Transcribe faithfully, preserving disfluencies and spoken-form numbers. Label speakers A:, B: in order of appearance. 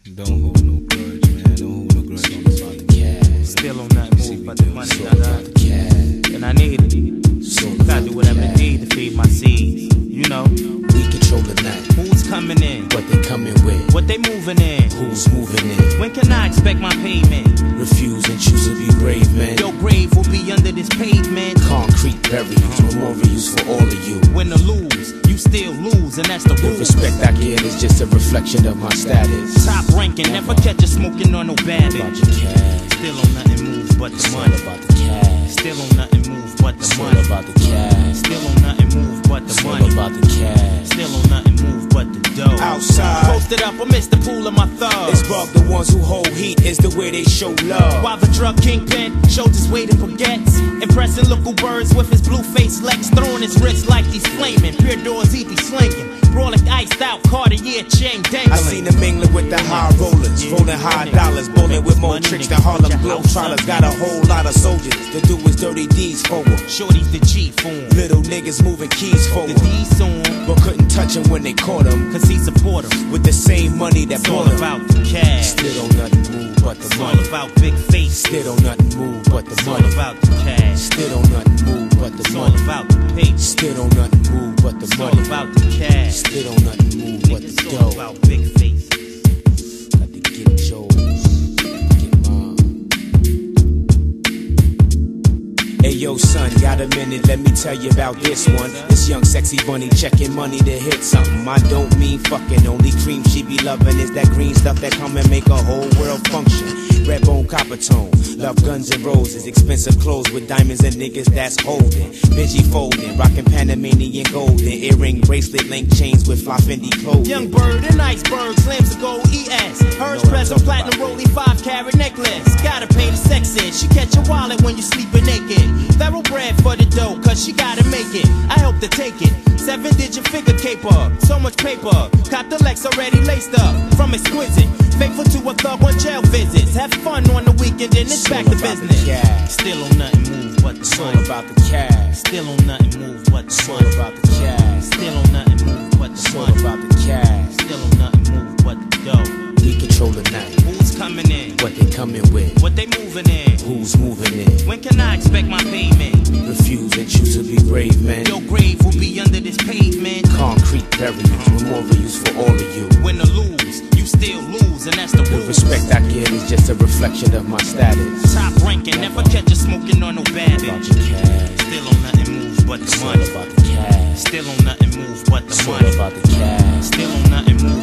A: Don't hold no grudge, man. Don't hold no grudge. It's all about the cash.
B: Still on nothing move but the money,
A: it's all about the cash.
B: and I need it.
A: It's all
B: Gotta
A: about
B: do
A: the
B: whatever I
A: cash.
B: need to feed my seeds. You know,
A: We control the night.
B: who's coming in?
A: What they coming with?
B: What they moving in?
A: Who's moving in?
B: When can I expect my payment?
A: Refuse and choose to be brave, man.
B: Your grave will be under this pavement.
A: Concrete burials, memorials for all of you.
B: Win or lose, you still lose, and that's the
A: The
B: rule.
A: respect I get is just a reflection of my status.
B: Top ranking, never catch you smoking on no
A: About
B: babbage.
A: your cash.
B: Still on nothing move but the
A: It's all
B: money.
A: about the cash.
B: Still on nothing move but the
A: It's all
B: money.
A: about the cash.
B: Still on nothing move but
A: It's
B: the
A: all
B: money.
A: about the cash.
B: Still on nothing move but the dough.
A: Outside.
B: Posted up amidst the pool of my thugs.
A: It's above the ones who hold heat is the way they show love.
B: While the drug kingpin shows his weight in baguettes, impressing local birds with his blue face Lex, throwing his wrists like he's flaming. Pure doors he be slinging, brawling iced out Cartier chain dangling.
A: I seen them mingling with the high rollers, rolling high dollars, bowling with more tricks than Harlem Globetrotters. Got a whole lot of soldiers to do his dirty deeds for 'em.
B: Shorty's the G form,
A: Little niggas moving keys for
B: the
A: 'em,
B: D's on,
A: but couldn't touch him when they caught him.
B: cause he support him.
A: With the same money that
B: It's all
A: bought him.
B: about the cash.
A: Still don't nothing move but the
B: It's all
A: money.
B: about big face.
A: Still don't nothing move but the
B: It's all
A: money.
B: about the cash.
A: Still don't nothing move but the
B: It's all
A: money.
B: about the paper.
A: Still don't nothing move but the
B: It's all
A: money.
B: about the cash.
A: Still don't nothing move but
B: It's
A: the
B: all
A: dough.
B: about big faces.
A: Got to get yours, get mine. Hey yo son, got a minute, let me tell you about this one. This young sexy bunny checking money to hit something. I don't mean fucking, only cream she be loving is that green stuff that come and make a whole world function. Red bone, copper tone, love guns and roses, expensive clothes with diamonds and niggas that's holding. Bitchy folding, rocking Panamanian golden, earring, bracelet, link chains with fly Fendi clothing.
B: Young bird and iceberg, slams a gold E S. Hers
A: Know what I'm
B: present
A: talking
B: platinum
A: about.
B: rolling five carat necklace. Gotta pay the sex ed. She catch your wallet when you sleeping naked. Thoroughbred for the dough, cause she gotta make it. I help to take it. Seven digit figure caper, so much paper. Cop the Lex already laced up from exquisite. Faithful to a thug on jail visits. Have fun on the weekend, then it's
A: It's
B: back
A: all
B: to
A: about the
B: business.
A: cash.
B: Still on nothing move but the
A: It's all
B: money.
A: about the cash.
B: Still on nothing move but the
A: It's all
B: money.
A: about the cash.
B: Still on nothing move but
A: It's
B: the
A: all
B: money.
A: about the cash.
B: Still on nothing move but the dough.
A: We control the night.
B: Who's coming in?
A: What they coming with?
B: What they moving in?
A: Who's moving in?
B: When can I expect my payment?
A: Refuse and choose to be brave, man.
B: Your grave will be under this pavement.
A: Concrete burials, memorials for all of you.
B: Win or lose, you still lose, and that's the
A: The
B: rule.
A: respect I get is just a reflection of my status.
B: Top ranking, never catch you smoking on no
A: About
B: babbage.
A: your cash,
B: Still on nothing move but the
A: it's all
B: money.
A: about the cash.
B: Still on nothing move but the
A: It's all
B: money.
A: about the cash.
B: Still on nothing move